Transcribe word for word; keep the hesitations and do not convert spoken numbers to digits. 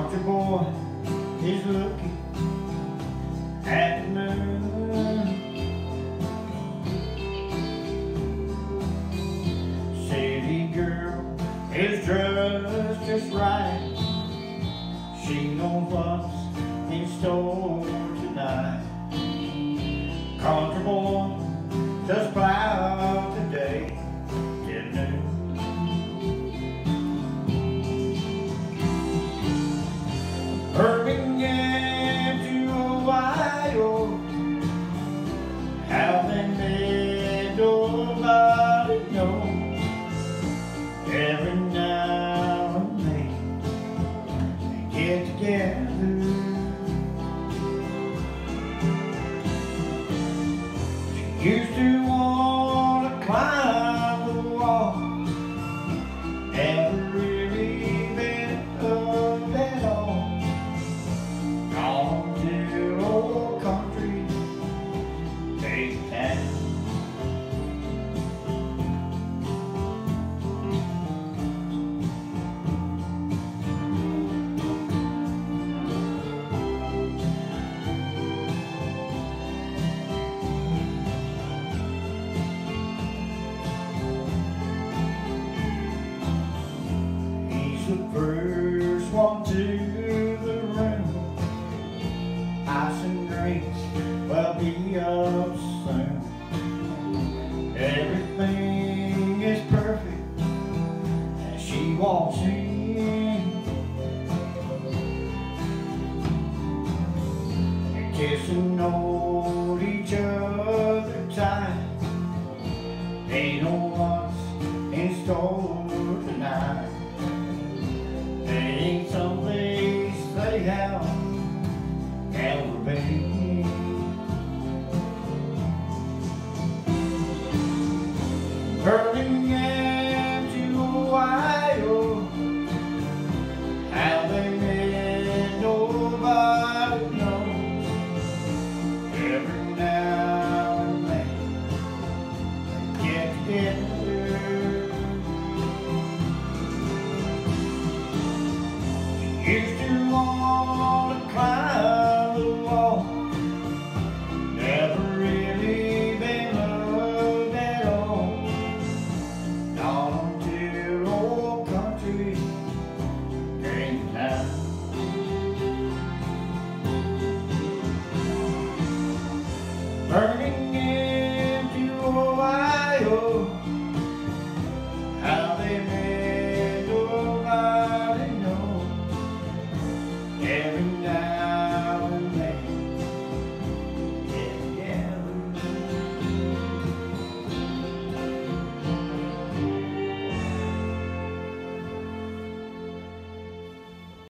country boy is looking at the moon. City girl is dressed just right. She knows what's in store tonight. Country boy just plow today till noon. Birmingham to Ohio, how they made nobody know. Every now and then they get together. She used to want to climb the wall, never really been up at all. Gone to old country, big town. The first one to the room. Ice and drinks will be up soon. Everything is perfect as she walks in, and kissing hold each other tight. They know what's in store tonight. There ain't someplace they have ever been. Birmingham to Ohio, how they made nobody know. Every now and then they get together. Used to want to climb